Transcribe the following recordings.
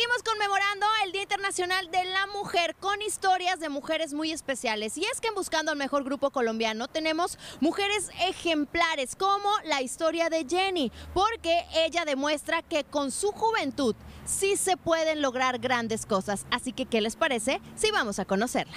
Seguimos conmemorando el Día Internacional de la Mujer con historias de mujeres muy especiales. Y es que en Buscando al Mejor Grupo Colombiano tenemos mujeres ejemplares como la historia de Jenny, porque ella demuestra que con su juventud sí se pueden lograr grandes cosas. Así que, ¿qué les parece si vamos a conocerla?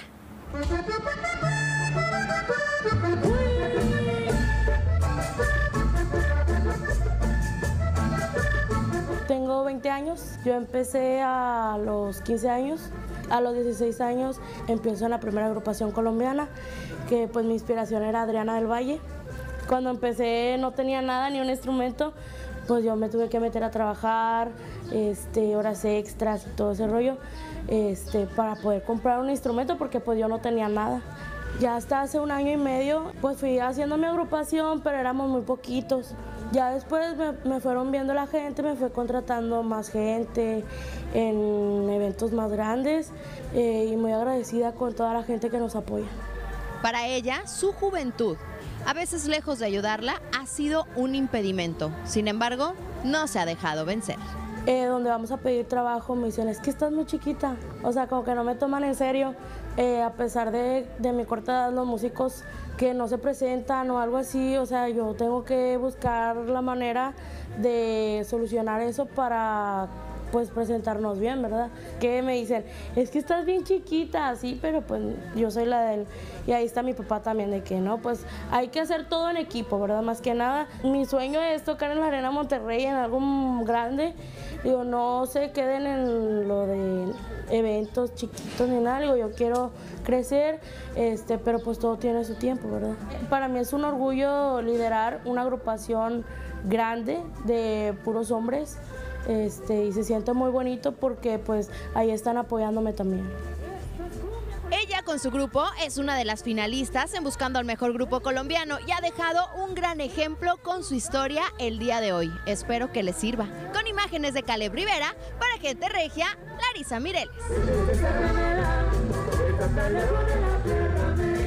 Tengo 20 años, yo empecé a los 15 años, a los 16 años empiezo en la primera agrupación colombiana, que pues mi inspiración era Adriana del Valle. Cuando empecé no tenía nada, ni un instrumento, pues yo me tuve que meter a trabajar, horas extras y todo ese rollo, para poder comprar un instrumento porque pues yo no tenía nada. Ya hasta hace 1 año y medio pues fui haciendo mi agrupación, pero éramos muy poquitos. Ya después me fueron viendo la gente, me fue contratando más gente en eventos más grandes y muy agradecida con toda la gente que nos apoya. Para ella, su juventud, a veces lejos de ayudarla, ha sido un impedimento. Sin embargo, no se ha dejado vencer. Donde vamos a pedir trabajo me dicen, es que estás muy chiquita, o sea, como que no me toman en serio, a pesar de mi corta edad, los músicos que no se presentan o algo así, o sea, yo tengo que buscar la manera de solucionar eso para pues presentarnos bien, ¿verdad? Que me dicen, es que estás bien chiquita, sí, pero pues yo soy la de él. Y ahí está mi papá también, de que no, pues hay que hacer todo en equipo, ¿verdad? Más que nada, mi sueño es tocar en la Arena Monterrey, en algo grande. Digo, no se queden en lo de eventos chiquitos ni nada, digo, yo quiero crecer, pero pues todo tiene su tiempo, ¿verdad? Para mí es un orgullo liderar una agrupación grande de puros hombres, y se siente muy bonito porque pues ahí están apoyándome también. Ella con su grupo es una de las finalistas en Buscando al Mejor Grupo Colombiano y ha dejado un gran ejemplo con su historia el día de hoy. Espero que les sirva. Con imágenes de Caleb Rivera, para Gente Regia, Larisa Mireles.